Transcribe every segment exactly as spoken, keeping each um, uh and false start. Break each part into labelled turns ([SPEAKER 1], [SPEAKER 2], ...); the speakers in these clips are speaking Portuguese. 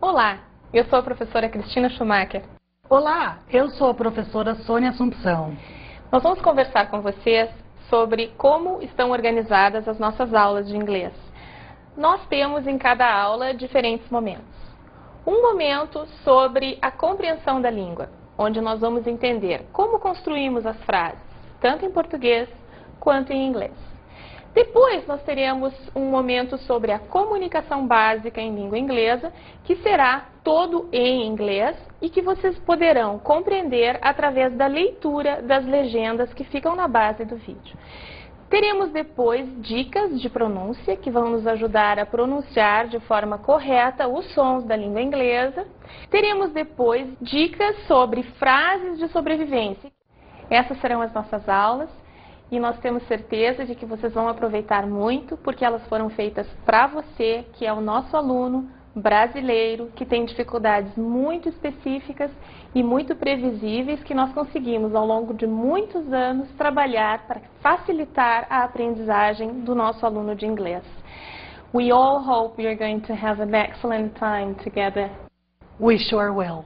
[SPEAKER 1] Olá, eu sou a professora Cristina Schumacher.
[SPEAKER 2] Olá, eu sou a professora Sônia Assumpção.
[SPEAKER 1] Nós vamos conversar com vocês sobre como estão organizadas as nossas aulas de inglês. Nós temos em cada aula diferentes momentos. Um momento sobre a compreensão da língua, onde nós vamos entender como construímos as frases, tanto em português quanto em inglês. Depois nós teremos um momento sobre a comunicação básica em língua inglesa, que será todo em inglês e que vocês poderão compreender através da leitura das legendas que ficam na base do vídeo. Teremos depois dicas de pronúncia que vão nos ajudar a pronunciar de forma correta os sons da língua inglesa. Teremos depois dicas sobre frases de sobrevivência. Essas serão as nossas aulas. E nós temos certeza de que vocês vão aproveitar muito, porque elas foram feitas para você, que é o nosso aluno brasileiro, que tem dificuldades muito específicas e muito previsíveis, que nós conseguimos, ao longo de muitos anos, trabalhar para facilitar a aprendizagem do nosso aluno de inglês. We all hope you're going to have an excellent time together.
[SPEAKER 2] We sure will.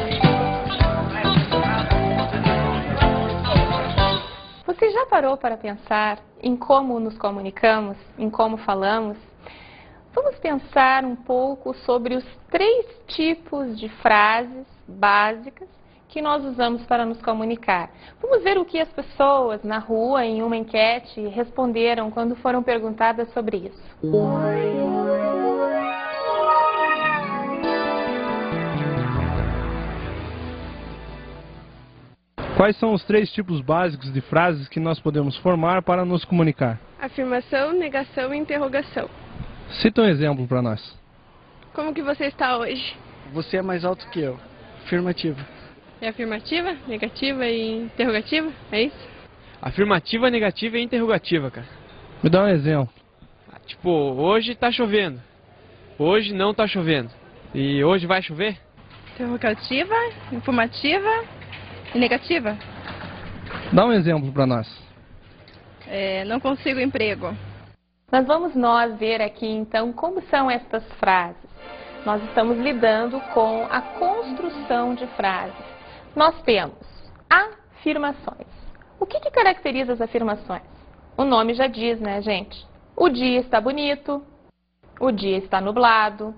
[SPEAKER 1] Você já parou para pensar em como nos comunicamos, em como falamos? Vamos pensar um pouco sobre os três tipos de frases básicas que nós usamos para nos comunicar. Vamos ver o que as pessoas na rua, em uma enquete, responderam quando foram perguntadas sobre isso.
[SPEAKER 3] Quais são os três tipos básicos de frases que nós podemos formar para nos comunicar?
[SPEAKER 4] Afirmação, negação e interrogação.
[SPEAKER 3] Cita um exemplo para nós.
[SPEAKER 4] Como que você está hoje?
[SPEAKER 5] Você é mais alto que eu. Afirmativa.
[SPEAKER 4] É afirmativa, negativa e interrogativa? É isso?
[SPEAKER 6] Afirmativa, negativa e interrogativa, cara.
[SPEAKER 3] Me dá um exemplo.
[SPEAKER 6] Ah, tipo, hoje tá chovendo. Hoje não tá chovendo. E hoje vai chover?
[SPEAKER 4] Interrogativa, informativa e negativa.
[SPEAKER 3] Dá um exemplo para nós.
[SPEAKER 4] É, não consigo emprego.
[SPEAKER 1] Nós vamos nós ver aqui então como são estas frases. Nós estamos lidando com a construção de frases. Nós temos afirmações. O que que caracteriza as afirmações? O nome já diz, né, gente? O dia está bonito, o dia está nublado.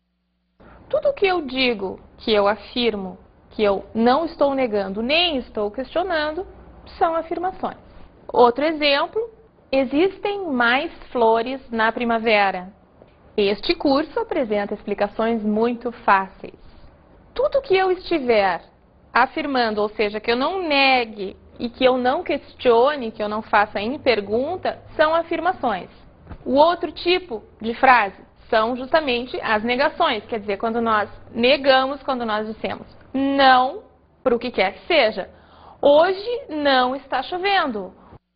[SPEAKER 1] Tudo que eu digo, que eu afirmo, que eu não estou negando nem estou questionando, são afirmações. Outro exemplo, existem mais flores na primavera. Este curso apresenta explicações muito fáceis. Tudo que eu estiver afirmando, ou seja, que eu não negue e que eu não questione, que eu não faça em pergunta, são afirmações. O outro tipo de frase são justamente as negações, quer dizer, quando nós negamos, quando nós dissemos não para o que quer que seja. Hoje não está chovendo.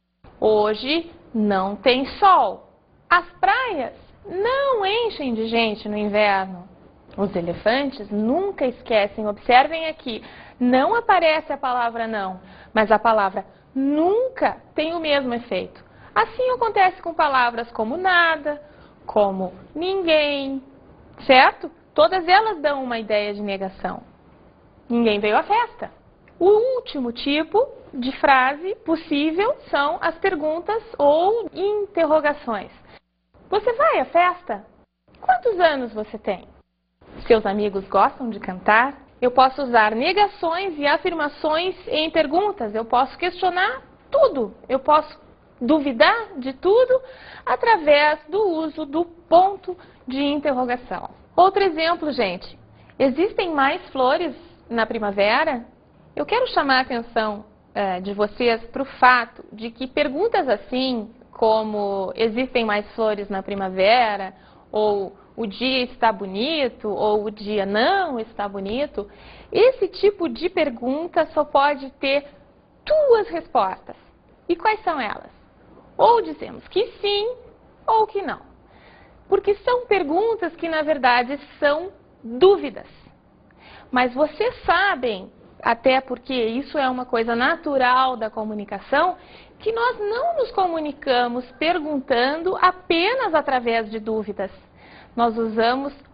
[SPEAKER 1] Hoje não tem sol. As praias não enchem de gente no inverno. Os elefantes nunca esquecem. Observem aqui, não aparece a palavra não, mas a palavra nunca tem o mesmo efeito. Assim acontece com palavras como nada, como ninguém, certo? Todas elas dão uma ideia de negação. Ninguém veio à festa. O último tipo de frase possível são as perguntas ou interrogações. Você vai à festa? Quantos anos você tem? Seus amigos gostam de cantar? Eu posso usar negações e afirmações em perguntas. Eu posso questionar tudo. Eu posso duvidar de tudo através do uso do ponto de interrogação. Outro exemplo, gente. Existem mais flores na primavera? Eu quero chamar a atenção é, de vocês para o fato de que perguntas assim, como existem mais flores na primavera, ou o dia está bonito, ou o dia não está bonito, esse tipo de pergunta só pode ter duas respostas. E quais são elas? Ou dizemos que sim, ou que não. Porque são perguntas que, na verdade, são dúvidas. Mas vocês sabem, até porque isso é uma coisa natural da comunicação, que nós não nos comunicamos perguntando apenas através de dúvidas. Nós usamos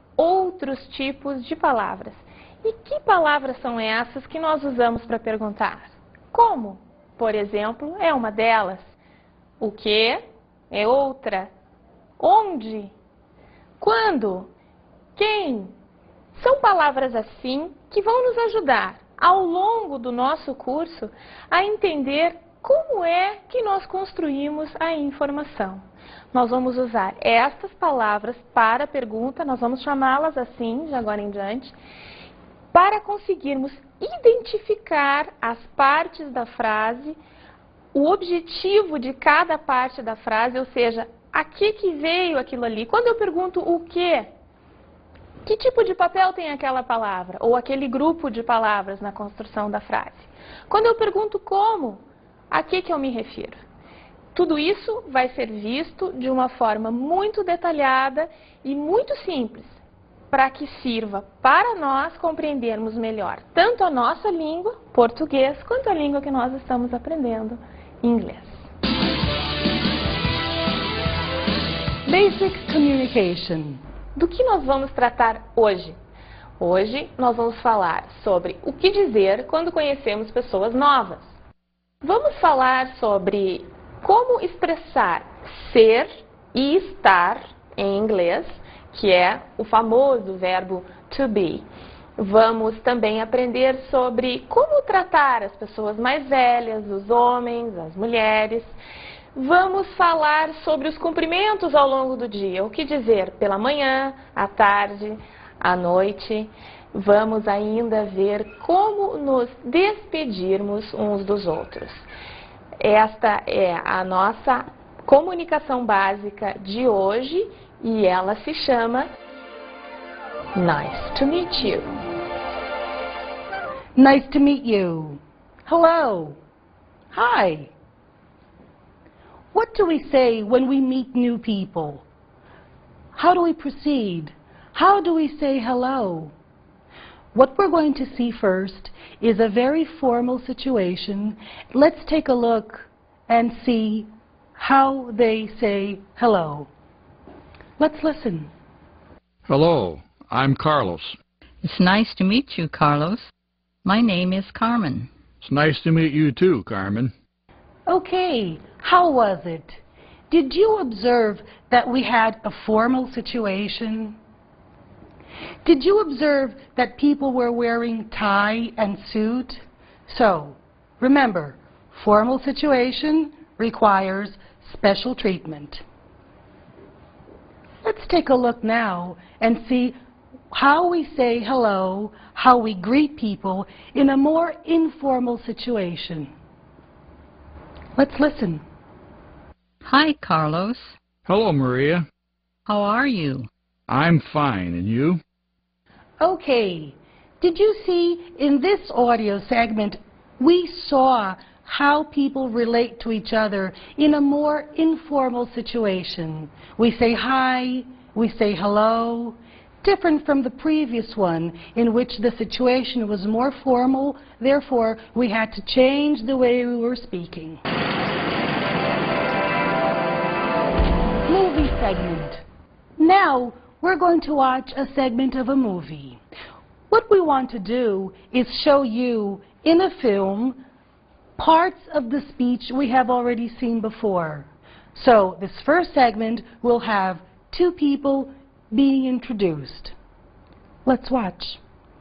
[SPEAKER 1] outros tipos de palavras. E que palavras são essas que nós usamos para perguntar? Como, por exemplo, é uma delas. O que é outra. Onde? Quando? Quem? São palavras assim que vão nos ajudar ao longo do nosso curso a entender como é que nós construímos a informação. Nós vamos usar estas palavras para a pergunta, nós vamos chamá-las assim de agora em diante, para conseguirmos identificar as partes da frase, o objetivo de cada parte da frase, ou seja, a que que veio aquilo ali. Quando eu pergunto o que, que tipo de papel tem aquela palavra, ou aquele grupo de palavras na construção da frase? Quando eu pergunto como, a que que eu me refiro? Tudo isso vai ser visto de uma forma muito detalhada e muito simples, para que sirva para nós compreendermos melhor tanto a nossa língua, português, quanto a língua que nós estamos aprendendo, inglês.
[SPEAKER 2] Basic Communication.
[SPEAKER 1] Do que nós vamos tratar hoje? Hoje nós vamos falar sobre o que dizer quando conhecemos pessoas novas. Vamos falar sobre como expressar ser e estar em inglês, que é o famoso verbo to be. Vamos também aprender sobre como tratar as pessoas mais velhas, os homens, as mulheres. Vamos falar sobre os cumprimentos ao longo do dia, o que dizer pela manhã, à tarde, à noite. Vamos ainda ver como nos despedirmos uns dos outros. Esta é a nossa comunicação básica de hoje e ela se chama Nice to meet you.
[SPEAKER 2] Nice to meet you. Hello. Hi. What do we say when we meet new people? How do we proceed? How do we say hello? What we're going to see first is a very formal situation. Let's take a look and see how they say hello. Let's listen.
[SPEAKER 7] Hello, I'm Carlos.
[SPEAKER 8] It's nice to meet you, Carlos. My name is Carmen.
[SPEAKER 7] It's nice to meet you too, Carmen.
[SPEAKER 2] Okay, how was it? Did you observe that we had a formal situation? Did you observe that people were wearing tie and suit? So, remember, formal situation requires special treatment. Let's take a look now and see how we say hello, how we greet people in a more informal situation. Let's listen.
[SPEAKER 8] Hi, Carlos.
[SPEAKER 7] Hello, Maria.
[SPEAKER 8] How are you?
[SPEAKER 7] I'm fine, and you?
[SPEAKER 2] Okay, did you see in this audio segment we saw how people relate to each other in a more informal situation? We say hi, we say hello, different from the previous one in which the situation was more formal, therefore we had to change the way we were speaking. Movie segment. Now we're going to watch a segment of a movie. What we want to do is show you in a film parts of the speech we have already seen before. So this first segment will have two people being introduced. Let's watch.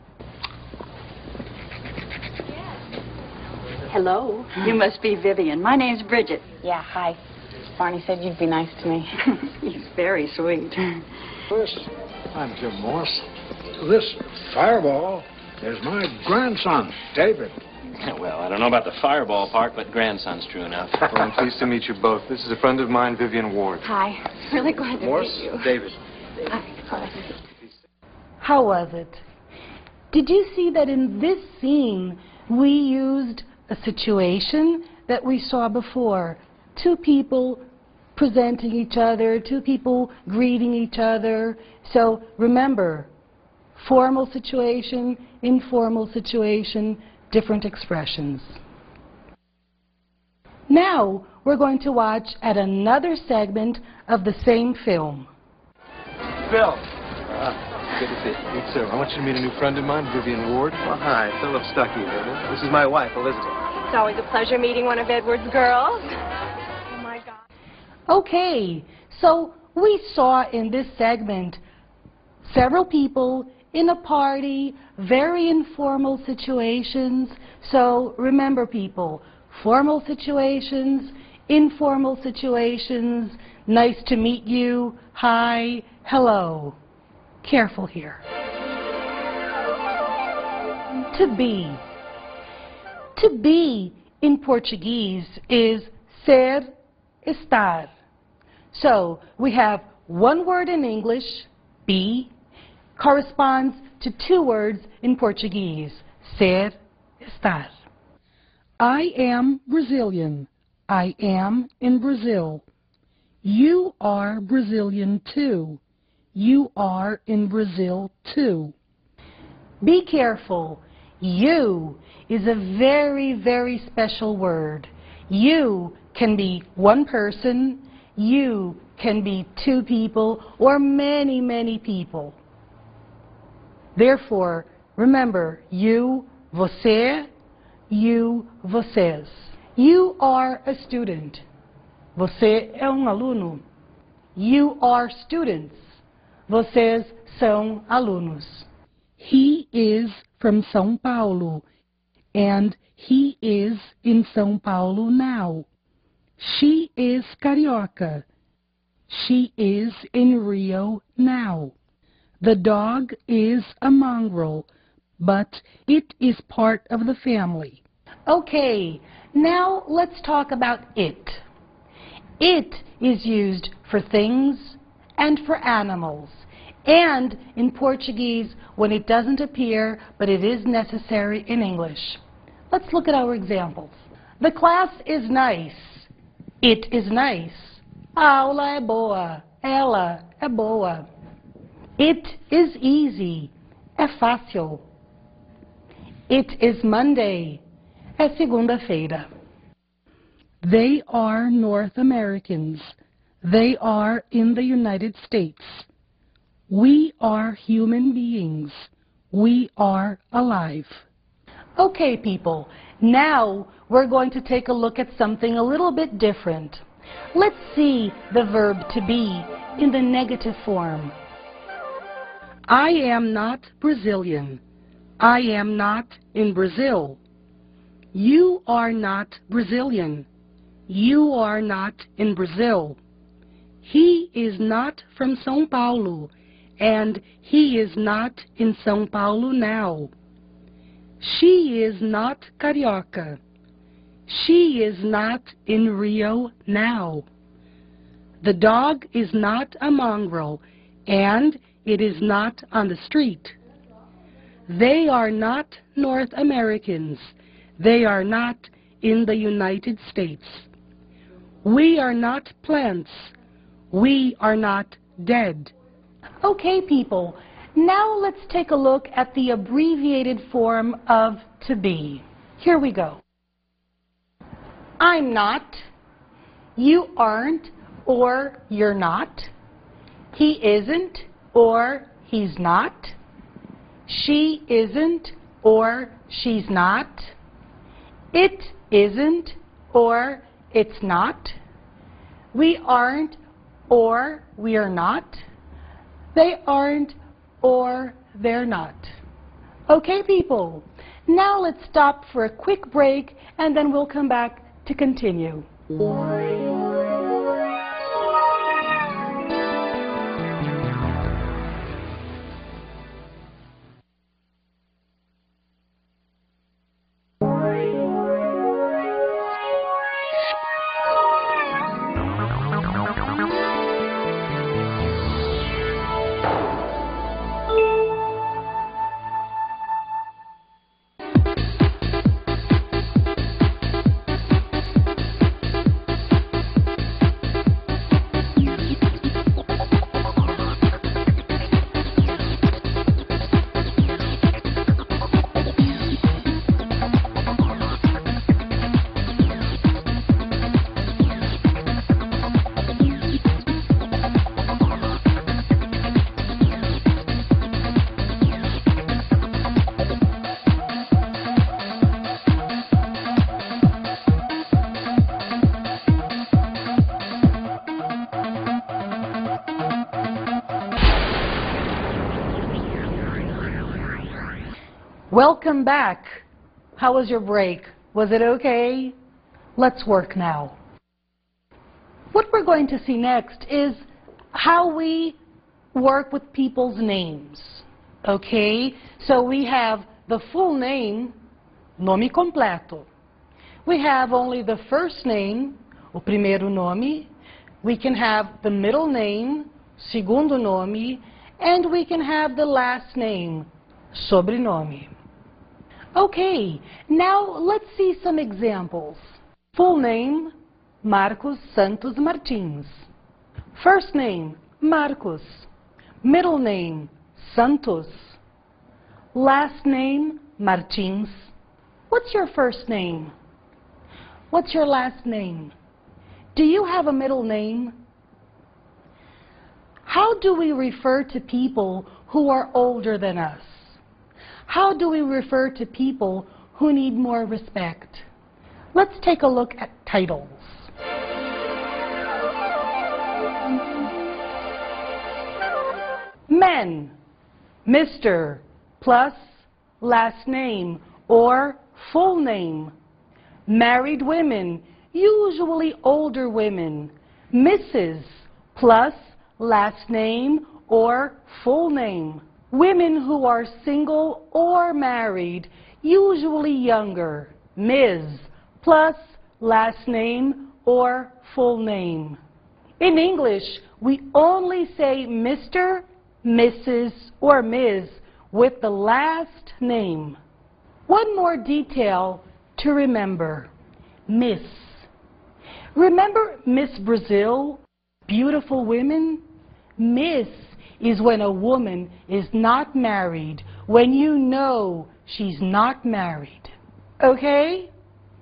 [SPEAKER 9] Hello. You must be Vivian. My name's Bridget.
[SPEAKER 10] Yeah, hi. Barney said you'd be nice to me.
[SPEAKER 9] He's very sweet.
[SPEAKER 11] This, I'm Jim Morse. This fireball is my grandson, David.
[SPEAKER 12] Well, I don't know about the fireball part, but grandson's true enough.
[SPEAKER 13] Well, I'm pleased to meet you both. This is a friend of mine, Vivian Ward.
[SPEAKER 10] Hi. Really glad to
[SPEAKER 12] Morse,
[SPEAKER 10] meet you.
[SPEAKER 12] David.
[SPEAKER 10] Hi.
[SPEAKER 2] How was it? Did you see that in this scene we used a situation that we saw before? Two people presenting each other, two people greeting each other. So remember, formal situation, informal situation, different expressions. Now we're going to watch at another segment of the same film.
[SPEAKER 11] Bill, uh,
[SPEAKER 13] Good to see you.
[SPEAKER 14] Good, sir. I want you to meet a new friend of mine, Vivian Ward.
[SPEAKER 13] Well, hi, Philip Stuckey. This is my wife, Elizabeth.
[SPEAKER 10] It's always a pleasure meeting one of Edward's girls. Oh, my God.
[SPEAKER 2] Okay, so we saw in this segment several people in a party, very informal situations. So remember, people, formal situations, informal situations, nice to meet you, hi, hello. Careful here. To be. To be in Portuguese is ser, estar. So we have one word in English, be, corresponds to two words in Portuguese, ser, estar. I am Brazilian. I am in Brazil. You are Brazilian too. You are in Brazil too. Be careful. You is a very, very special word. You can be one person, you can be two people, or many, many people. Therefore, remember, you, você, you, vocês. You are a student. Você é um aluno. You are students. Vocês são alunos. He is from São Paulo, and he is in São Paulo now. She is carioca. She is in Rio now. The dog is a mongrel, but it is part of the family. Okay, now let's talk about it. It is used for things and for animals, and in Portuguese when it doesn't appear, but it is necessary in English. Let's look at our examples. The class is nice. It is nice. A aula é boa. Ela é boa. It is easy. É fácil. It is Monday. É segunda-feira. They are North Americans. They are in the United States. We are human beings. We are alive. Okay, people, now we're going to take a look at something a little bit different. Let's see the verb to be in the negative form. I am not Brazilian. I am not in Brazil. You are not Brazilian. You are not in Brazil. He is not from São Paulo, and he is not in São Paulo now. She is not carioca. She is not in Rio now. The dog is not a mongrel, and it is not on the street. They are not North Americans. They are not in the United States. We are not plants. We are not dead. Okay, people, now let's take a look at the abbreviated form of to be. Here we go. I'm not. You aren't, or you're not. He isn't, or he's not. She isn't, or she's not. It isn't, or it's not. We aren't, or we are not. They aren't, or they're not. Okay, people, now let's stop for a quick break, and then we'll come back to continue. Welcome back. How was your break? Was it okay? Let's work now. What we're going to see next is how we work with people's names. Okay? So we have the full name, nome completo. We have only the first name, o primeiro nome. We can have the middle name, segundo nome, and we can have the last name, sobrenome. Okay, now let's see some examples. Full name, Marcos Santos Martins. First name, Marcos. Middle name, Santos. Last name, Martins. What's your first name? What's your last name? Do you have a middle name? How do we refer to people who are older than us? How do we refer to people who need more respect? Let's take a look at titles. Men, Mister, plus last name or full name. Married women, usually older women, Missus plus last name or full name. Women who are single or married, usually younger, Miz plus last name or full name. In English, we only say Mister, Missus or Miz with the last name. One more detail to remember, Miss. Remember Miss Brazil, beautiful women? Miss is when a woman is not married, when you know she's not married. Okay?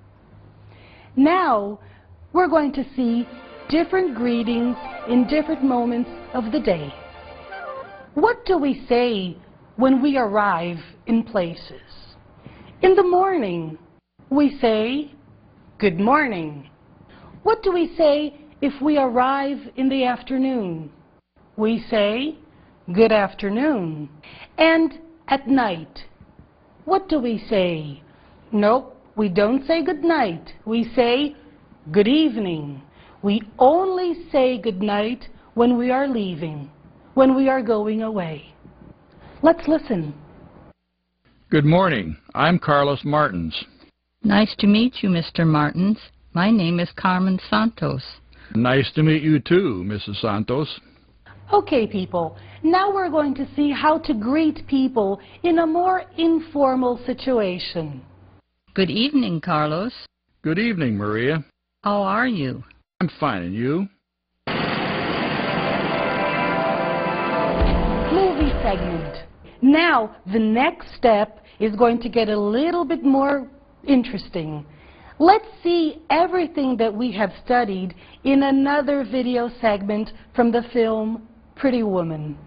[SPEAKER 2] Now, we're going to see different greetings in different moments of the day. What do we say when we arrive in places? In the morning, we say, good morning. What do we say if we arrive in the afternoon? We say, good afternoon. And at night, what do we say? Nope, we don't say good night. We say good evening. We only say good night when we are leaving, when we are going away. Let's listen.
[SPEAKER 7] Good morning. I'm Carlos Martins.
[SPEAKER 8] Nice to meet you, Mister Martins. My name is Carmen Santos.
[SPEAKER 7] Nice to meet you too, Missus Santos.
[SPEAKER 2] Okay, people, now we're going to see how to greet people in a more informal situation.
[SPEAKER 8] Good evening, Carlos.
[SPEAKER 7] Good evening, Maria.
[SPEAKER 8] How are you?
[SPEAKER 7] I'm fine, and you?
[SPEAKER 2] Movie segment. Now, the next step is going to get a little bit more interesting. Let's see everything that we have studied in another video segment from the film Pretty Woman.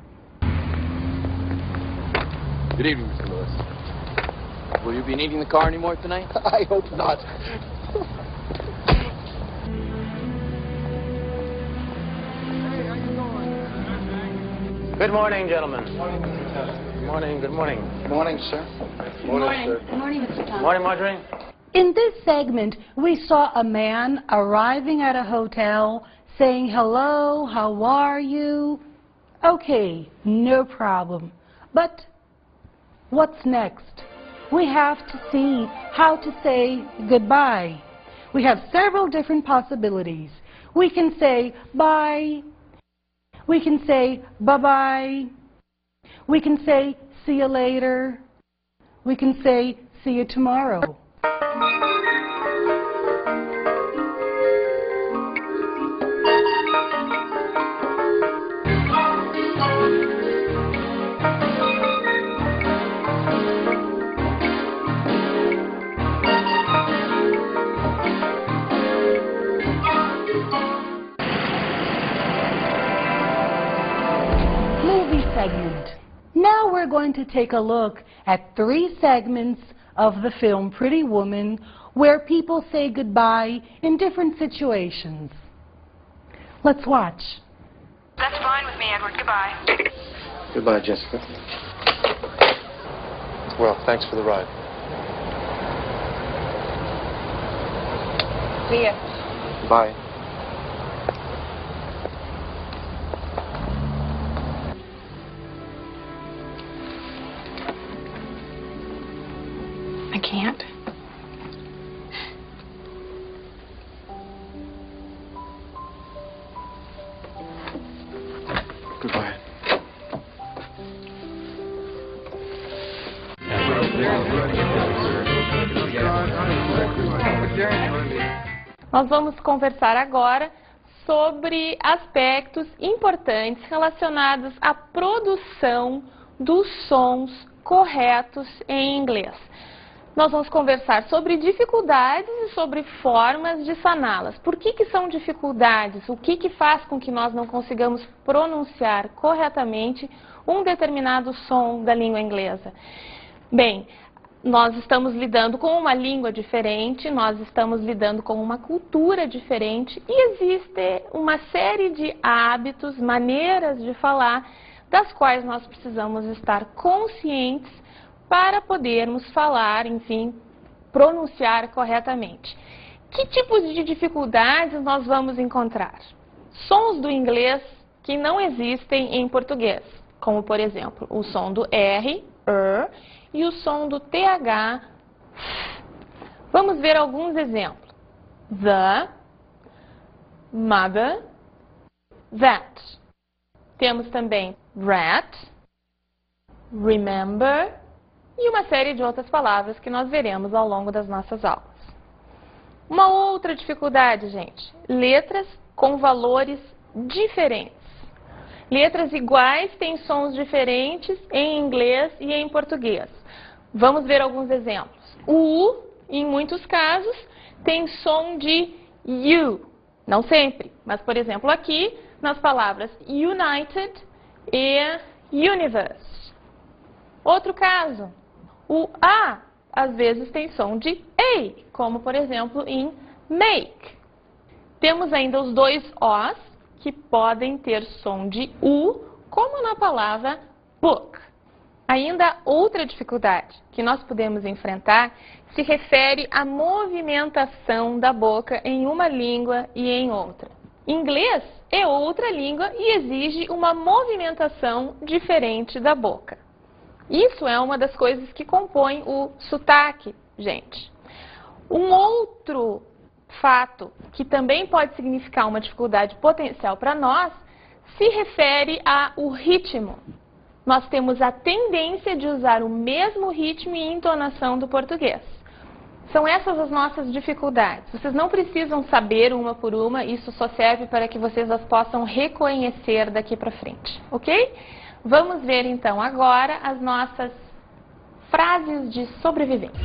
[SPEAKER 14] Good evening, Mister Lewis. Will you be needing the car anymore tonight?
[SPEAKER 13] I hope not.
[SPEAKER 12] Good morning, gentlemen. Good morning, good morning.
[SPEAKER 11] Good morning, sir.
[SPEAKER 9] Good morning. Good morning, Mister Thomas.
[SPEAKER 12] Morning, Marjorie.
[SPEAKER 2] In this segment, we saw a man arriving at a hotel saying, hello, how are you? Okay, no problem. But what's next? We have to see how to say goodbye. We have several different possibilities. We can say bye. We can say bye-bye. We can say see you later. We can say see you tomorrow. Segment. Now we're going to take a look at three segments of the film Pretty Woman where people say goodbye in different situations. Let's watch.
[SPEAKER 10] That's fine with me, Edward. Goodbye.
[SPEAKER 13] Goodbye, Jessica. Well, thanks for the ride.
[SPEAKER 1] See ya.
[SPEAKER 13] Bye.
[SPEAKER 15] I can't.
[SPEAKER 13] Goodbye.
[SPEAKER 1] Nós vamos conversar agora sobre aspectos importantes relacionados à produção dos sons corretos em inglês. Nós vamos conversar sobre dificuldades e sobre formas de saná-las. Por que que são dificuldades? O que que faz com que nós não consigamos pronunciar corretamente um determinado som da língua inglesa? Bem, nós estamos lidando com uma língua diferente, nós estamos lidando com uma cultura diferente e existe uma série de hábitos, maneiras de falar, das quais nós precisamos estar conscientes para podermos falar, enfim, pronunciar corretamente. Que tipos de dificuldades nós vamos encontrar? Sons do inglês que não existem em português, como por exemplo, o som do R, er, e o som do T H. Vamos ver alguns exemplos. The, mother, that. Temos também rat, remember e uma série de outras palavras que nós veremos ao longo das nossas aulas. Uma outra dificuldade, gente, letras com valores diferentes. Letras iguais têm sons diferentes em inglês e em português. Vamos ver alguns exemplos. O U, em muitos casos, tem som de U. Não sempre, mas, por exemplo, aqui, nas palavras United e Universe. Outro caso, o A, às vezes, tem som de A, como, por exemplo, em make. Temos ainda os dois Os, que podem ter som de U, como na palavra book. Ainda outra dificuldade que nós podemos enfrentar se refere à movimentação da boca em uma língua e em outra. Inglês é outra língua e exige uma movimentação diferente da boca. Isso é uma das coisas que compõe o sotaque, gente. Um outro fato que também pode significar uma dificuldade potencial para nós se refere ao ritmo. Nós temos a tendência de usar o mesmo ritmo e entonação do português. São essas as nossas dificuldades. Vocês não precisam saber uma por uma, isso só serve para que vocês as possam reconhecer daqui para frente, ok? Vamos ver então agora as nossas frases de sobrevivência.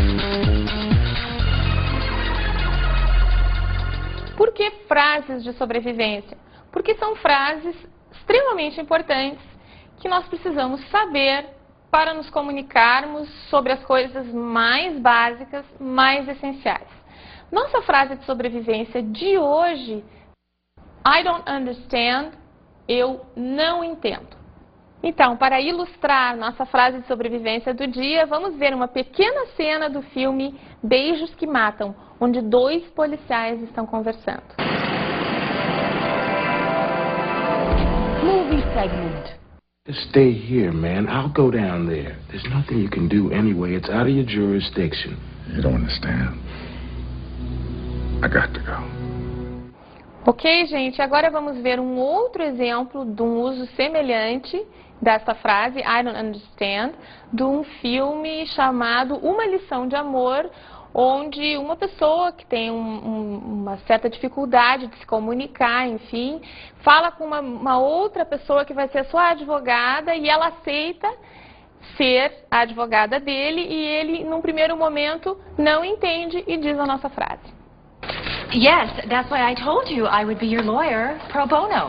[SPEAKER 1] Por que frases de sobrevivência? Porque são frases extremamente importantes que nós precisamos saber para nos comunicarmos sobre as coisas mais básicas, mais essenciais. Nossa frase de sobrevivência de hoje, I don't understand, eu não entendo. Então, para ilustrar nossa frase de sobrevivência do dia, vamos ver uma pequena cena do filme Beijos que Matam, onde dois policiais estão conversando.
[SPEAKER 2] Movie segment.
[SPEAKER 16] Stay here, man. I'll go down there. There's nothing you can do anyway. It's out of your jurisdiction.
[SPEAKER 11] You don't understand. I got to go.
[SPEAKER 1] Ok, gente, agora vamos ver um outro exemplo de um uso semelhante dessa frase, I don't understand, de um filme chamado Uma Lição de Amor, onde uma pessoa que tem um, um, uma certa dificuldade de se comunicar, enfim, fala com uma, uma outra pessoa que vai ser sua advogada e ela aceita ser a advogada dele e ele, num primeiro momento, não entende e diz a nossa frase.
[SPEAKER 15] Yes, that's why I told you I would be your lawyer pro bono.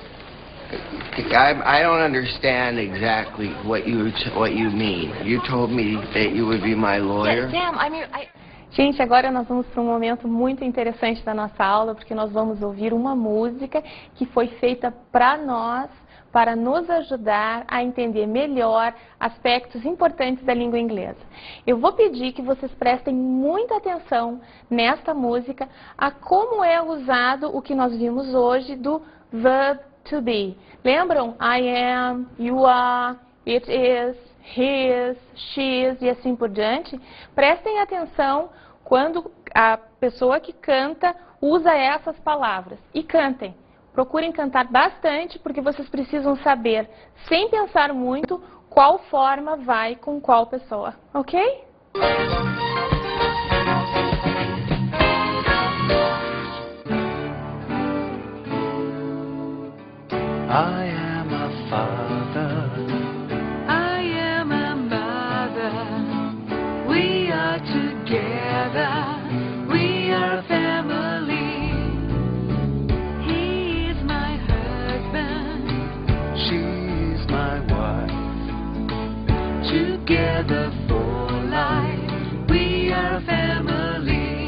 [SPEAKER 17] I, I don't understand exactly what you what you mean. You told me that you would be my lawyer.
[SPEAKER 15] Yes, Sam, I'm your, I...
[SPEAKER 1] Gente, agora nós vamos para um momento muito interessante da nossa aula, porque nós vamos ouvir uma música que foi feita para nós para nos ajudar a entender melhor aspectos importantes da língua inglesa. Eu vou pedir que vocês prestem muita atenção nesta música a como é usado o que nós vimos hoje do verb to be. Lembram? I am, you are, it is, his, she's e assim por diante. Prestem atenção quando a pessoa que canta usa essas palavras. E cantem. Procurem cantar bastante, porque vocês precisam saber, sem pensar muito, qual forma vai com qual pessoa. Ok?
[SPEAKER 11] I am a father.
[SPEAKER 18] I am a mother. We are together. We are family. He is my husband.
[SPEAKER 11] She's my wife.
[SPEAKER 18] Together for life. We are family.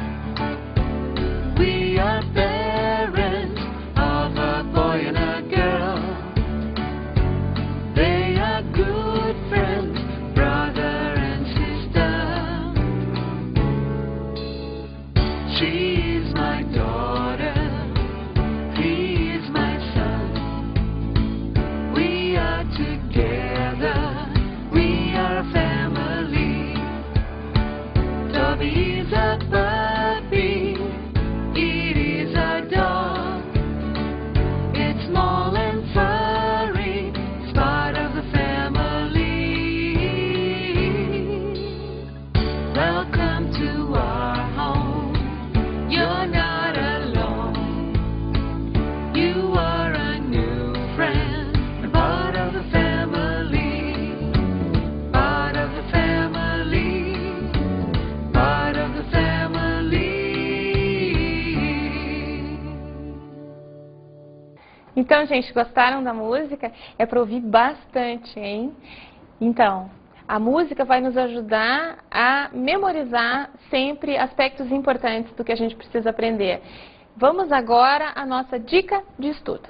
[SPEAKER 18] We are parents of a boy and a girl. They are good friends, brother and sister. She is my daughter. He is my son. We are together. We are family. Toby is a puppy. It is a dog. It's small and furry. It's part of the family. Welcome to our home. You're not alone. You are a new friend. And part of the family. Part of the family. Part of the family.
[SPEAKER 1] Então, gente, gostaram da música? É para ouvir bastante, hein? Então, a música vai nos ajudar a memorizar sempre aspectos importantes do que a gente precisa aprender. Vamos agora à nossa dica de estudo.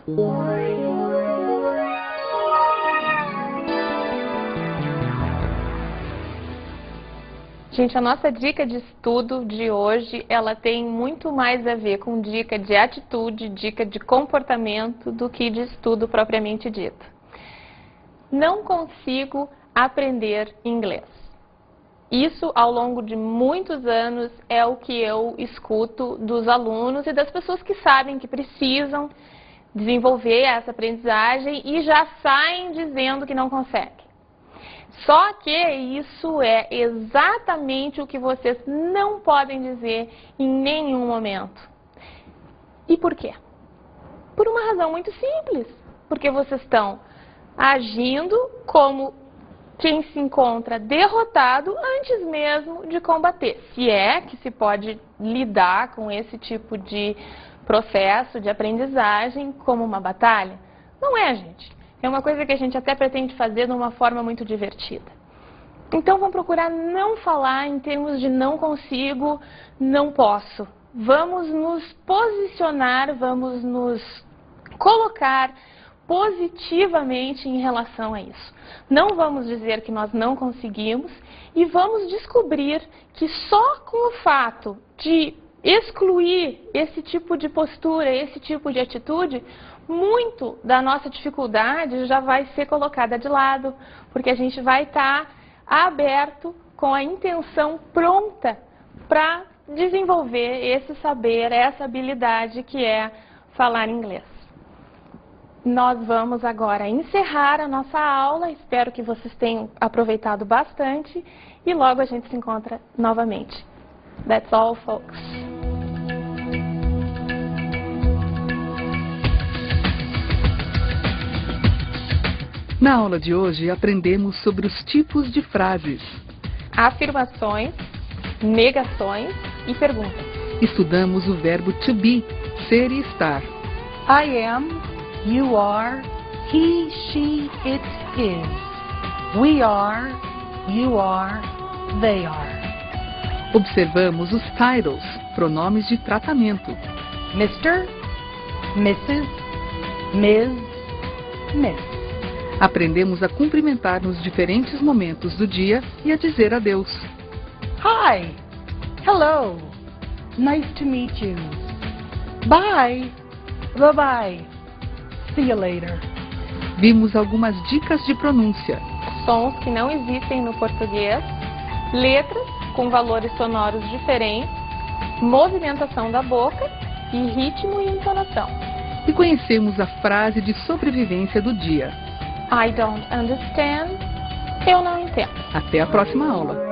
[SPEAKER 1] Gente, a nossa dica de estudo de hoje, ela tem muito mais a ver com dica de atitude, dica de comportamento, do que de estudo propriamente dito. Não consigo aprender inglês. Isso, ao longo de muitos anos, é o que eu escuto dos alunos e das pessoas que sabem que precisam desenvolver essa aprendizagem e já saem dizendo que não conseguem. Só que isso é exatamente o que vocês não podem dizer em nenhum momento. E por quê? Por uma razão muito simples. Porque vocês estão agindo como quem se encontra derrotado antes mesmo de combater. Se é que se pode lidar com esse tipo de processo de aprendizagem como uma batalha. Não é, gente. É uma coisa que a gente até pretende fazer de uma forma muito divertida. Então, vamos procurar não falar em termos de não consigo, não posso. Vamos nos posicionar, vamos nos colocar positivamente em relação a isso. Não vamos dizer que nós não conseguimos e vamos descobrir que só com o fato de excluir esse tipo de postura, esse tipo de atitude, muito da nossa dificuldade já vai ser colocada de lado, porque a gente vai estar aberto com a intenção pronta para desenvolver esse saber, essa habilidade que é falar inglês. Nós vamos agora encerrar a nossa aula, espero que vocês tenham aproveitado bastante e logo a gente se encontra novamente. That's all, folks.
[SPEAKER 19] Na aula de hoje, aprendemos sobre os tipos de frases,
[SPEAKER 1] afirmações, negações e perguntas.
[SPEAKER 19] Estudamos o verbo to be, ser e estar.
[SPEAKER 2] I am, you are, he, she, it is. We are, you are, they are.
[SPEAKER 19] Observamos os titles, pronomes de tratamento.
[SPEAKER 2] mister, missus, miz, miss.
[SPEAKER 19] Aprendemos a cumprimentar nos diferentes momentos do dia e a dizer adeus.
[SPEAKER 2] Hi. Hello. Nice to meet you. Bye. Bye-bye. See you later.
[SPEAKER 19] Vimos algumas dicas de pronúncia.
[SPEAKER 1] Sons que não existem no português, letras com valores sonoros diferentes, movimentação da boca e ritmo e entonação.
[SPEAKER 19] E conhecemos a frase de sobrevivência do dia.
[SPEAKER 1] I don't understand. Eu não entendo.
[SPEAKER 19] Até a próxima aula.